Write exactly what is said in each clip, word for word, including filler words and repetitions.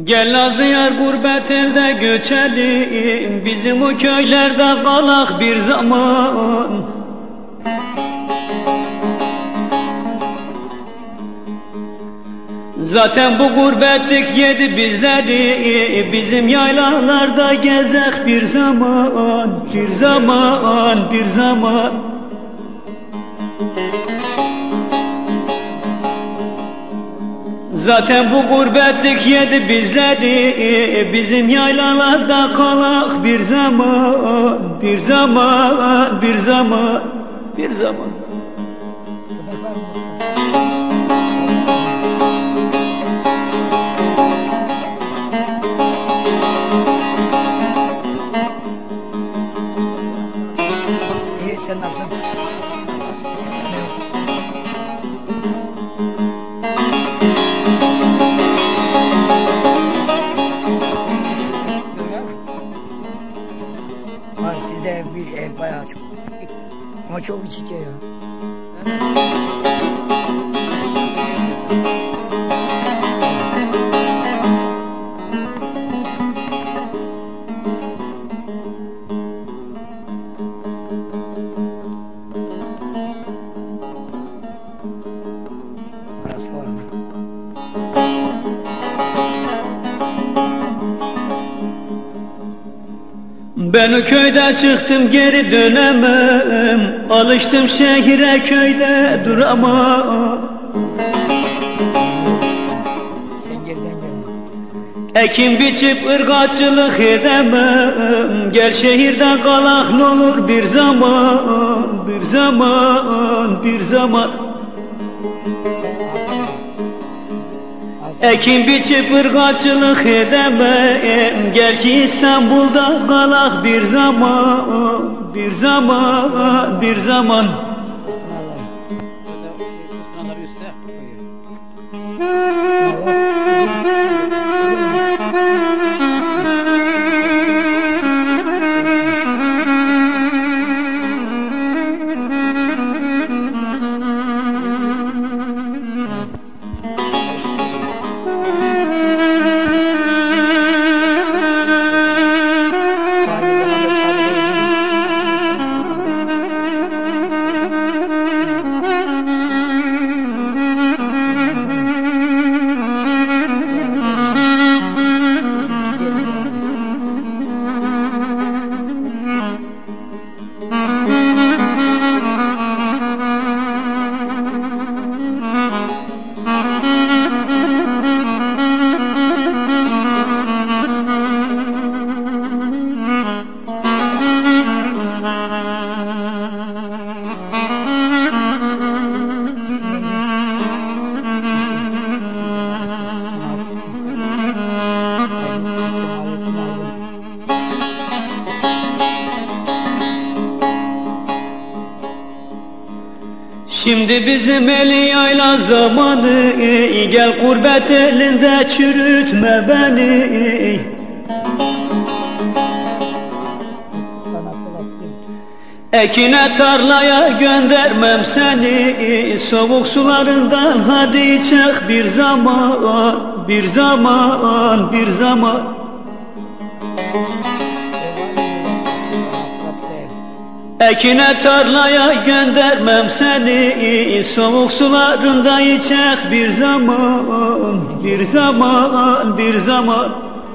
Gel Nazlı yar gurbet elde göçelim, bizim o köylerde kalak bir zaman. Zaten bu gurbetlik yedi bizleri, bizim yaylalarda gezek bir zaman, bir zaman, bir zaman. Zaten bu gurbetlik yedi bizleri, bizim yaylalarda kalak bir zaman, bir zaman, bir zaman, bir zaman. İyi, sen nasılsın? Var sizde bir ev bayağı çok. Ama çok iç içe ya. Parası var mı? Ben o köyde çıktım geri dönemem, alıştım şehire köyde duramam. Sen geriden gel. Ekim biçip ırgatçılık edemem, gel şehirde kalak n'olur bir zaman, bir zaman, bir zaman. Ekim biçip ırgatçılık edemem, gel ki İstanbul'da kalak bir zaman, bir zaman, bir zaman. Şimdi bizim eli yayla zamanı, gel gurbet elinde çürütme beni. Ekine tarlaya göndermem seni, soğuk sularından hadi çık bir zaman, bir zaman, bir zaman. Ekine tarlaya göndermem seni, soğuk sularında içek bir zaman, bir zaman, bir zaman.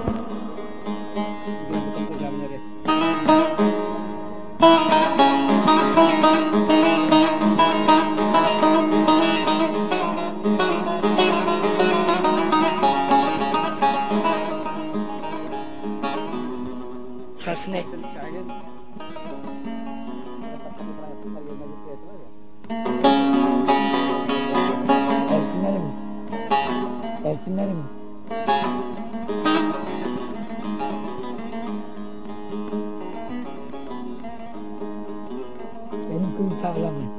Burası ne? Ersinler mi? Ersinler mi? Benim köyüm tarla mı?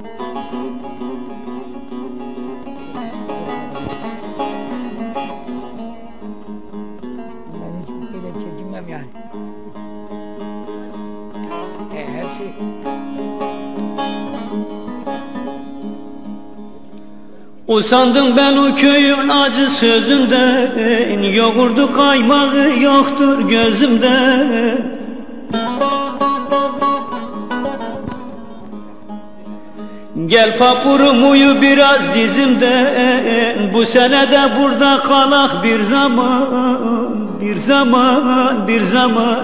Ben hiç böyle çekinmem yani. E, hepsi Usandım ben o köyün acı sözünden, yoğurdu kaymağı yoktur gözümde. Gel papurum uyu biraz dizimden, bu sene de burada kalak bir zaman, bir zaman, bir zaman.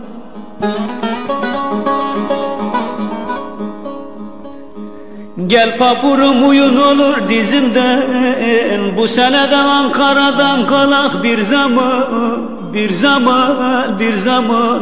Gel papurum uyun olur dizimden, bu sene de Ankara'dan kalak bir zaman, bir zaman, bir zaman.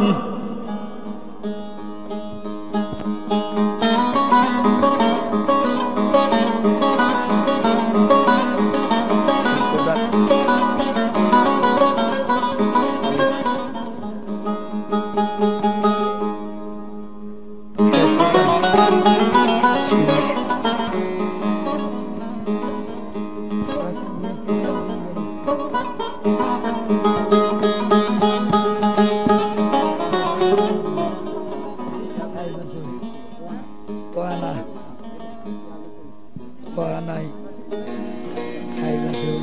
Tuana, Tuana, hayvanı.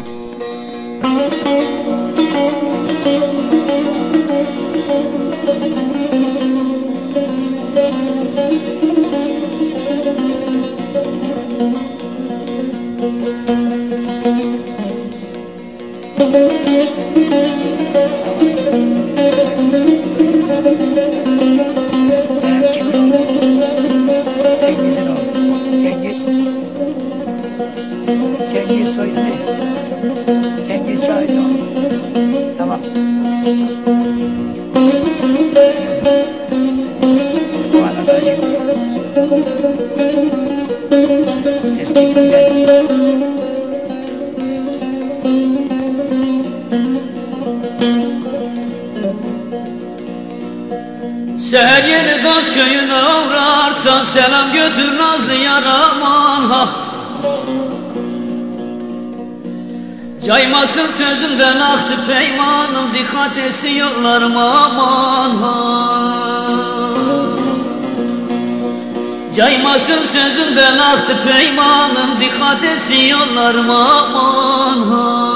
Cengiz'in oğlu. Cengiz. Cengiz soy ismi. Cengiz Şahin oğlu. Tamam. Bu arada şimdi. Eski isimler. Seher yeni Gaz köyüne uğrarsan, selam götür nazlı yar aman ha. Caymasın sözünden aktı peymanım, dikkat etsin yollarım aman ha. Caymasın sözünden aktı peymanım, dikkat etsin yollarım aman ha.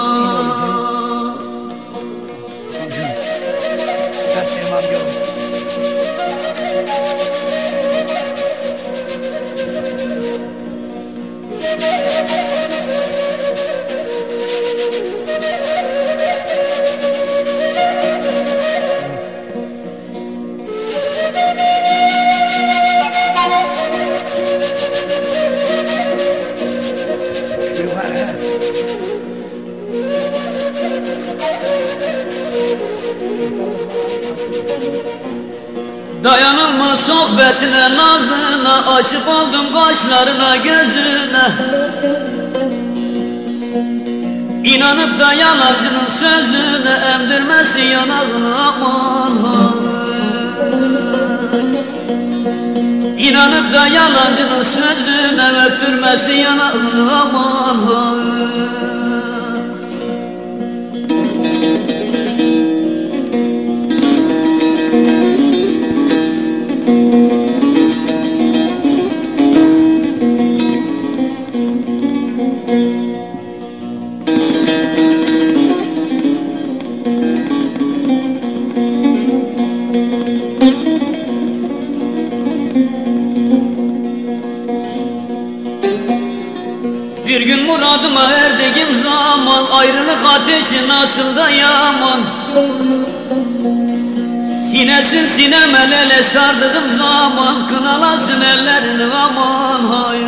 Dayanılmaz sohbetine, nazına, aşık oldum kaşlarına, gözüne. İnanıp da yalancının sözüne, emdirmesin yanağını aman ha. İnanıp da yalancının sözüne, öptürmesin yanağını aman ha. Bir gün muradıma erdiğim zaman, ayrılık ateşi nasıl da yaman. Sinesin sineme ele sardığım zaman, kınalasın ellerini aman hayır.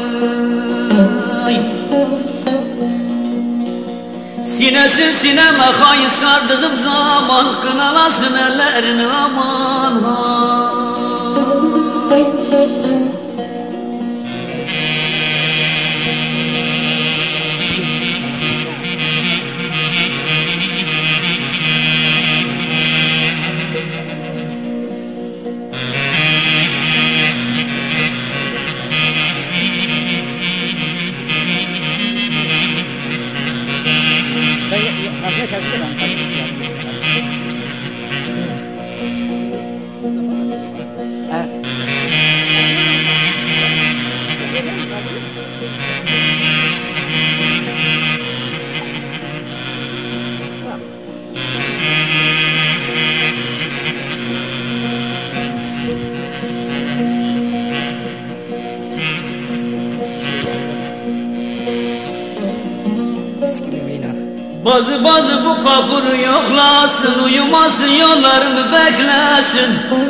Sinesin sineme hayır sardığım zaman, kınalasın ellerini aman hayır. Arkadaşlar bir de ben Bazı bazı bu kapını yoklasın, uyumasın yollarımı beklesin.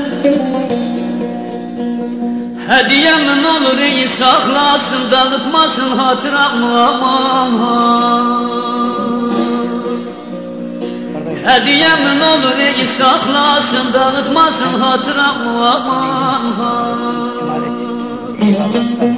Hediyemin olur iyi saklasın, dağıtmasın hatıramı aman. Hediyemin olur iyi saklasın, dağıtmasın hatıramı aman. Eyvallah.